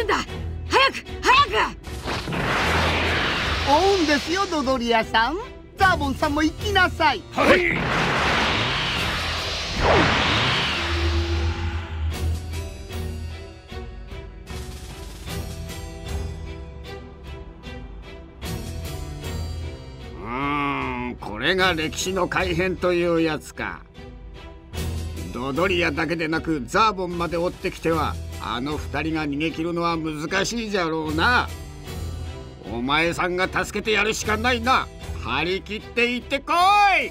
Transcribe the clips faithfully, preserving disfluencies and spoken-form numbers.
んだ。早く早く。 追うんですよ、ドドリアさん。ザーボンさんも行きなさい。 はい。 うーん、これが歴史の改変というやつか。ドドリアだけでなくザーボンまで追ってきてはあの二人が逃げ切るのは難しいじゃろうな。お前さんが助けてやるしかないな。張り切って行ってこい。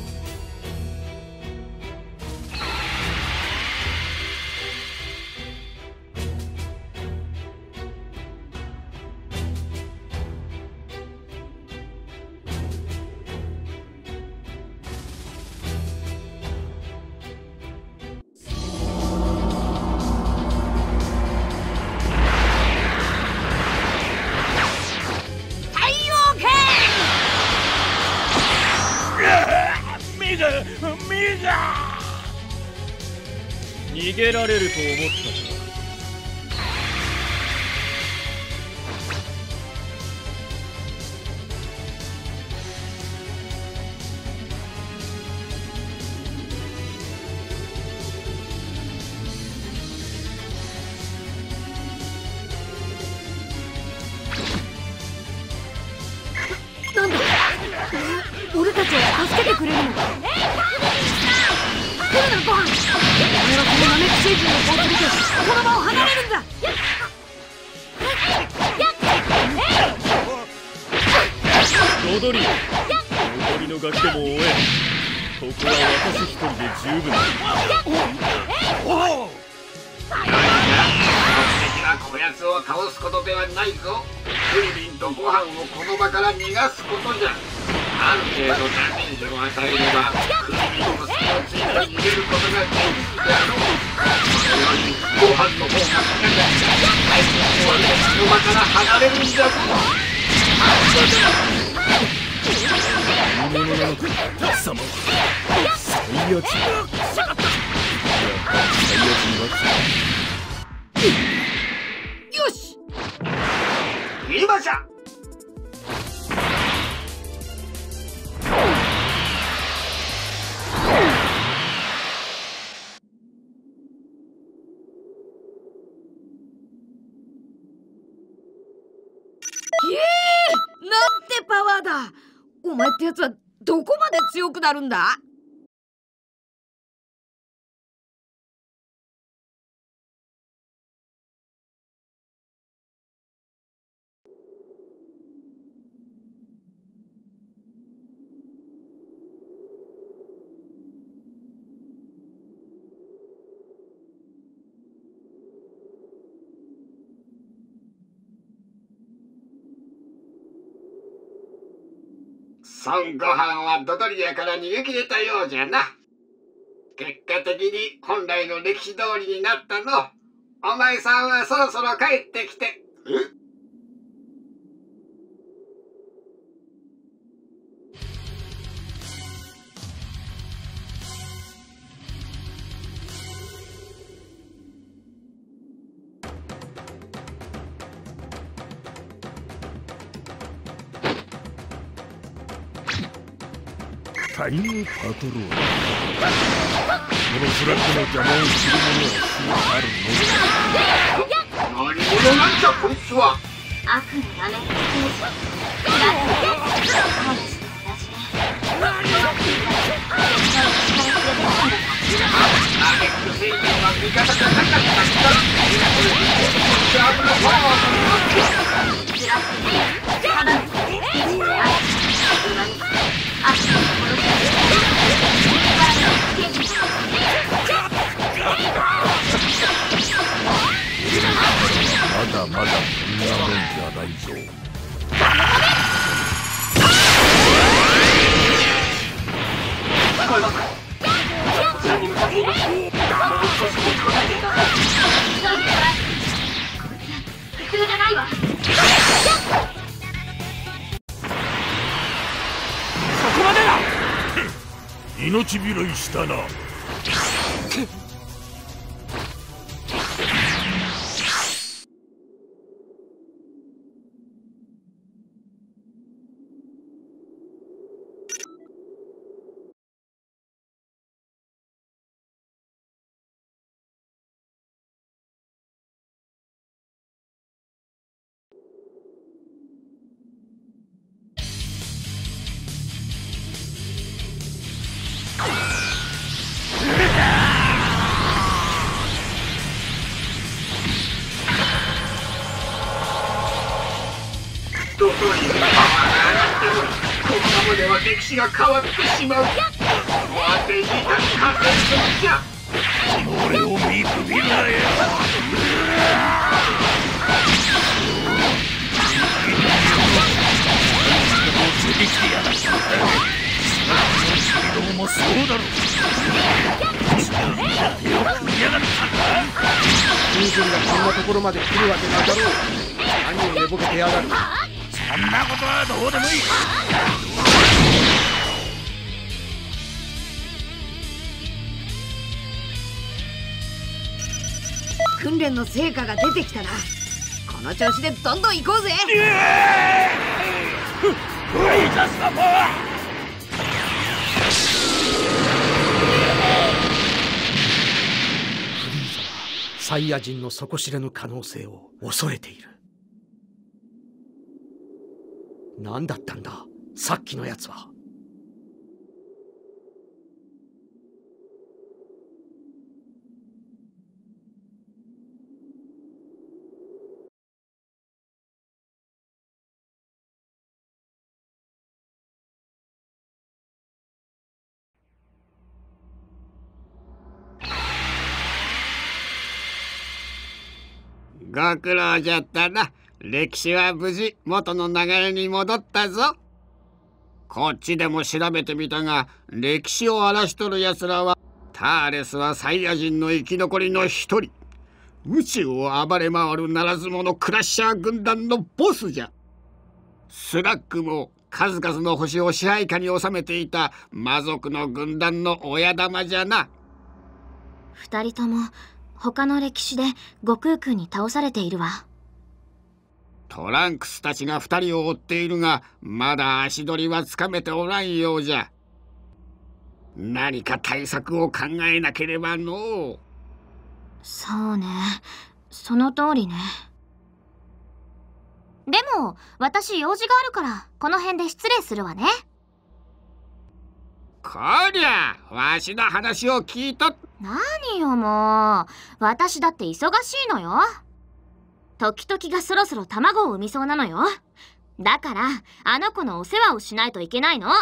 逃げられると思ったか。 なんだ、俺たちを助けてくれるのか。来るな、ご飯。俺はこのナメック星人の交通でこの場を離れるんだ。 ドドリア、残りのガキどもを追え。ここは私一人で十分だ。 おお、何か目的はこやつを倒すことではないぞ。フイリンとご飯をこの場から逃がすことじゃ。ある程度ダメージを与えればフイリンと隙をついて逃げることができるであろう。それよりご飯の方が高かった。最近はこの場から離れるんだぞ。 何者なのか、貴様。最悪だ。やっぱり最悪になった。 よし、 今じゃ。 なんてパワーだ。お前ってやつはどこまで強くなるんだ。 孫悟飯はドドリアから逃げ切れたようじゃな。結果的に本来の歴史通りになったの。お前さんはそろそろ帰ってきて。え？ タイムパトロール。このフラッグの邪魔をする者はあるのか。 何者なんじゃこいつは。 悪のナメック星人。だってハウスと同じでナメック星人は味方じゃなかったんだ。ジャブルパワーのずらしてただのステージである。今に悪の殺しまだまだこんなもんじゃないぞ。 普通じゃないわ。 そこまでだ。命拾いしたな。 人のパワーが上がっており、このままでは歴史が変わってしまう。当てに立つ加勢するんじゃ。 俺を見くびるなよ。連れてきてやられた。どうもそうだろう。よく見やがった。 人間がこんなところまで来るわけなかろう。何を寝ぼけてやがる。 そんなことはどうでもいい。 訓練の成果が出てきたな。この調子でどんどん行こうぜ。 サイヤ人の底知れぬ可能性を恐れている。何だったんださっきのやつは。 ご苦労じゃったな。歴史は無事元の流れに戻ったぞ。こっちでも調べてみたが、歴史を荒らしとる奴らはターレスはサイヤ人の生き残りの一人。宇宙を暴れ回るならず者クラッシャー軍団のボスじゃ。スラッグも数々の星を支配下に収めていた魔族の軍団の親玉じゃな。 二人とも他の歴史で悟空君に倒されているわ。 トランクスたちが二人を追っているが、まだ足取りはつかめておらんようじゃ。何か対策を考えなければのう。 そうね、その通りね。でも私用事があるからこの辺で失礼するわね。 こりゃわしの話を聞いと。 何よもう、私だって忙しいのよ。時々がそろそろ卵を産みそうなのよ。だからあの子のお世話をしないといけないの。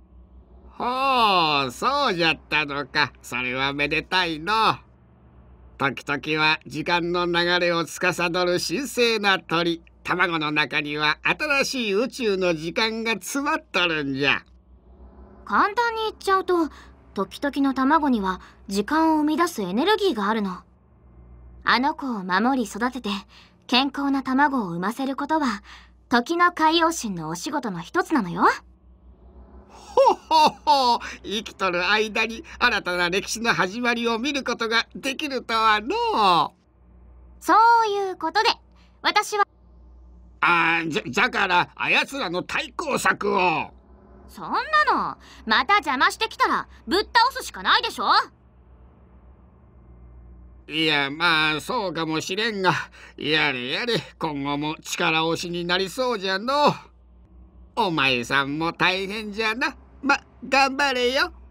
ほう、そうじゃったのか。それはめでたいの。時々は時間の流れを司る神聖な鳥、卵の中には新しい宇宙の時間が詰まっとるんじゃ。 簡単に言っちゃうと、時々の卵には時間を生み出すエネルギーがあるの。あの子を守り育てて健康な卵を産ませることは時の海洋神のお仕事の一つなのよ。 ほほほ、生きとる間に新たな歴史の始まりを見ることができるとはのう。 そういうことで私はああ、じゃ、じゃからあやつらの対抗策を。 そんなのまた邪魔してきたらぶっ倒すしかないでしょ。 いや、まあそうかもしれんが、やれやれ、今後も力押しになりそうじゃのう。お前さんも大変じゃな。ま、頑張れよ。